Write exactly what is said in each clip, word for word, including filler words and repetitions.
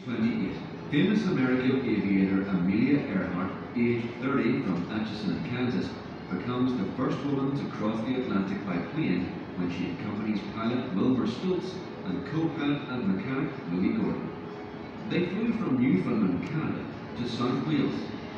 twenty-eight. Famous American aviator Amelia Earhart, aged thirty, from Atchison, Kansas, becomes the first woman to cross the Atlantic by plane when she accompanies pilot Wilbur Stoltz and co-pilot and mechanic Louis Gordon. They flew from Newfoundland, Canada to South Wales.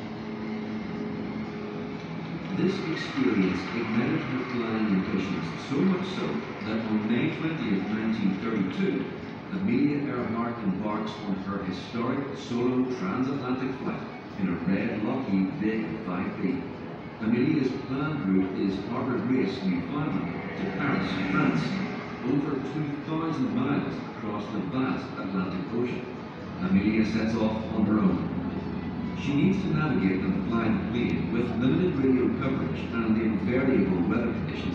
This experience ignited her flying ambitions, so much so that on May twentieth, nineteen thirty-two, Amelia Earhart embarks on her historic solo transatlantic flight in a red Lockheed Big five B. Amelia's planned route is Harbour Grace, Newfoundland, to Paris, France, over two thousand miles across the vast Atlantic Ocean. Amelia sets off on her own. She needs to navigate and fly the plane with limited radio coverage and invariable weather conditions.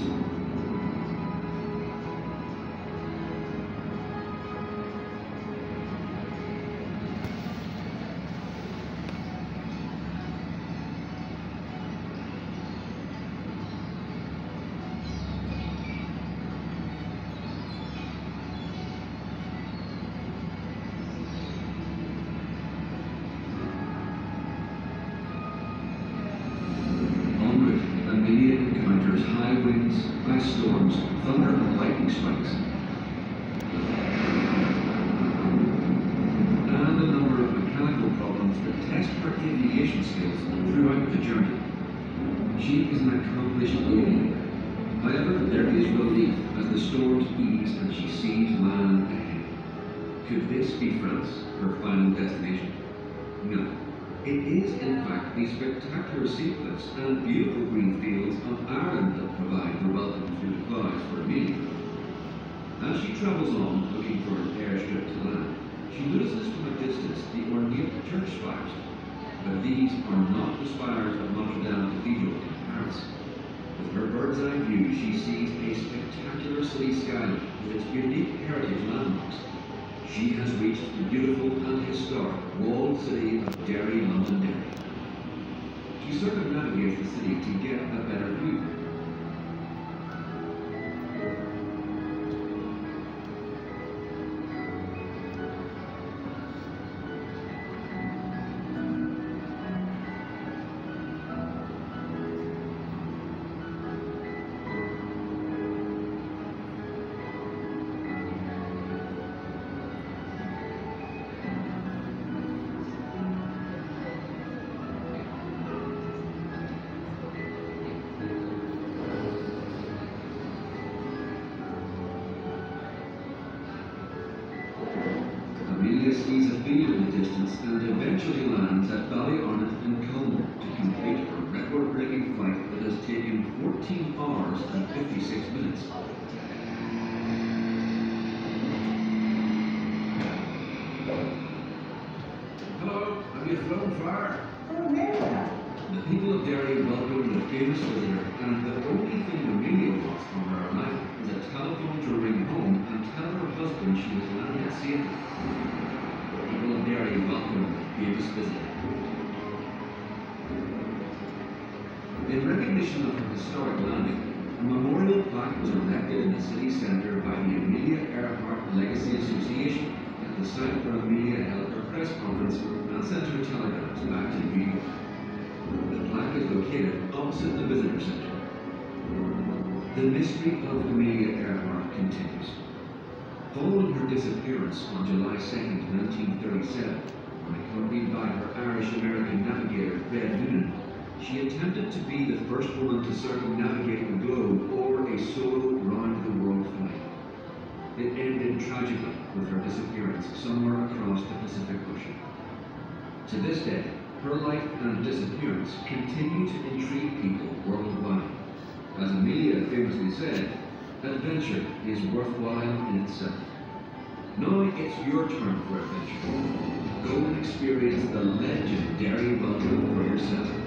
Amelia encounters high winds, ice storms, thunder and lightning strikes, and a number of mechanical problems that test her aviation skills throughout the journey. She is an accomplished aviator. However, there is relief as the storms ease and she sees land ahead. Could this be France, her final destination? No. It is, in fact, the spectacular sea cliffs and beautiful green fields of Ireland that provide the welcome through the clouds for Amelia. As she travels on, looking for an airstrip to land, she notices from a distance the ornate church spires. But these are not the spires of Notre Dame Cathedral in Paris. With her bird's eye view, she sees a spectacular city skyline with its unique heritage landmarks. She has reached the beautiful and historic walled city of Derry, Londonderry. She circumnavigates the city to get a better view. Amelia sees a field in the distance and eventually lands at Ballyornett in Culmore to complete her record-breaking flight that has taken fourteen hours and fifty-six minutes. Hello, have you flown far? Oh, yeah. The people of Derry welcome the famous visitor, and the only thing Amelia wants from her life is a telephone to ring home and tell her husband she has landed safely. The people of Derry welcome the famous visitor. In recognition of her historic landing, a memorial plaque was erected in the city centre by the Amelia Earhart Legacy Association at the site where Amelia held her press conference and sent her telegrams back to New York. The plaque is located opposite the visitor center. The mystery of Amelia Earhart continues. Following her disappearance on July second, nineteen thirty-seven, when accompanied by her Irish-American navigator Fred Noonan, she attempted to be the first woman to circumnavigate the globe or a solo round-the-world flight. It ended tragically with her disappearance somewhere across the Pacific Ocean. To this day, her life and disappearance continue to intrigue people worldwide. As Amelia famously said, adventure is worthwhile in itself. Now it's your turn for adventure. Go and experience the legendary welcome for yourself.